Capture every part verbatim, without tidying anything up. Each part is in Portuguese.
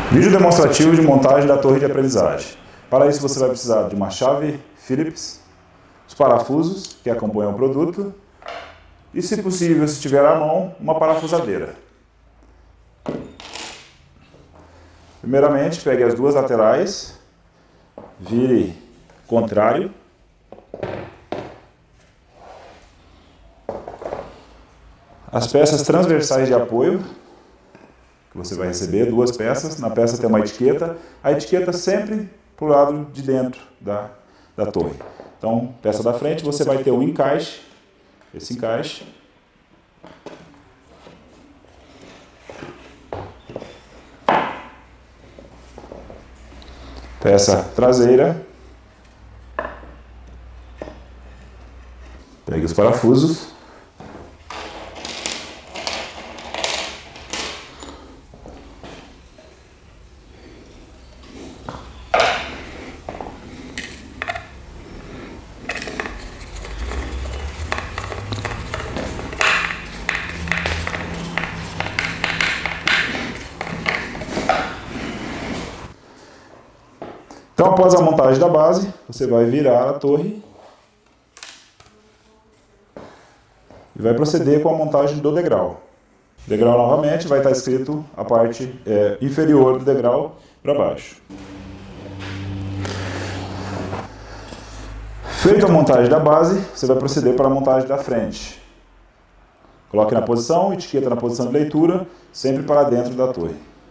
Vídeo demonstrativo de montagem da torre de aprendizagem. Para isso você vai precisar de uma chave Phillips, os parafusos que acompanham o produto e, se possível, se tiver à mão, uma parafusadeira. Primeiramente, pegue as duas laterais, vire contrário. As peças transversais de apoio, que você vai receber, duas peças. Na peça tem uma etiqueta, a etiqueta sempre para o lado de dentro da, da torre. Então, peça da frente, você vai ter um encaixe, esse encaixe. Peça traseira. Pegue os parafusos. Então, após a montagem da base, você vai virar a torre e vai proceder com a montagem do degrau. Degrau, novamente, vai estar escrito a parte é, inferior do degrau para baixo. Feita a montagem da base, você vai proceder para a montagem da frente. Coloque na posição, etiqueta na posição de leitura, sempre para dentro da torre.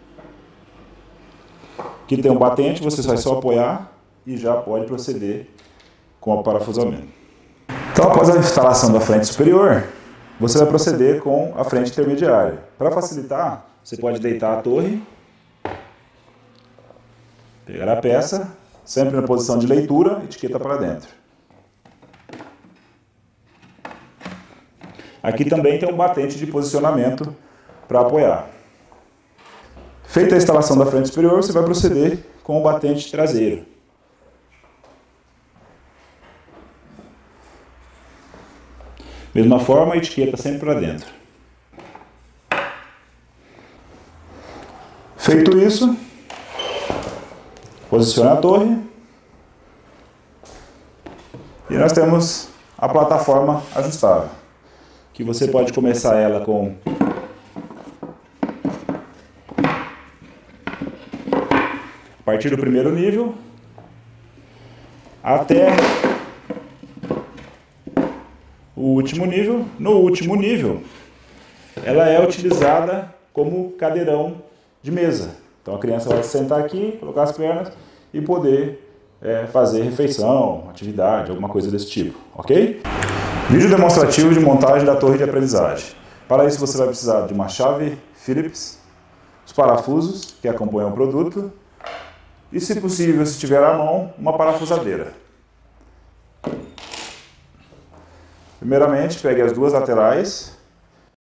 Aqui tem um batente, você vai só apoiar e já pode proceder com o parafusamento. Então, após a instalação da frente superior, você vai proceder com a frente intermediária. Para facilitar, você pode deitar a torre, pegar a peça, sempre na posição de leitura, etiqueta para dentro. Aqui também tem um batente de posicionamento para apoiar. Feita a instalação da frente superior, você vai proceder com o batente traseiro. Mesma forma, a etiqueta sempre para dentro. Feito isso, posicione a torre e nós temos a plataforma ajustável, que você pode começar ela com a partir do primeiro nível até o último nível. No último nível, ela é utilizada como cadeirão de mesa. Então a criança vai sentar aqui, colocar as pernas e poder é, fazer refeição, atividade, alguma coisa desse tipo, ok? Vídeo demonstrativo de montagem da torre de aprendizagem. Para isso você vai precisar de uma chave Phillips, os parafusos que acompanham o produto e, se possível, se tiver à mão, uma parafusadeira. Primeiramente, pegue as duas laterais,